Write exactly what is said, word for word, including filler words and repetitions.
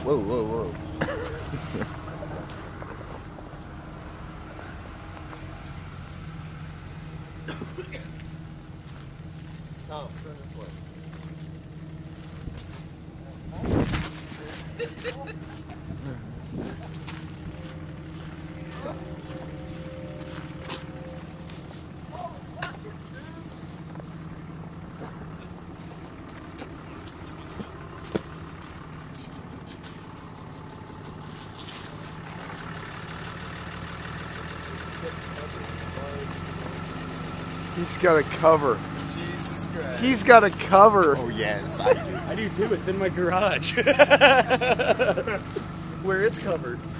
Whoa, whoa, whoa. Oh, turn this way. He's got a cover. Jesus Christ. He's got a cover. Oh yes, I do. I do too. It's in my garage. Where it's covered.